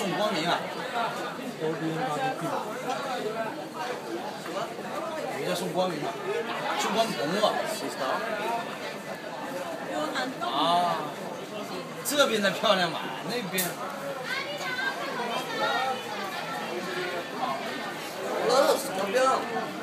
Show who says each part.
Speaker 1: 宋光明啊。
Speaker 2: 周边他的地。
Speaker 1: 有叫宋光明吗？宋光鹏啊。啊，这边的漂亮嘛，那边。
Speaker 3: 俄罗斯标。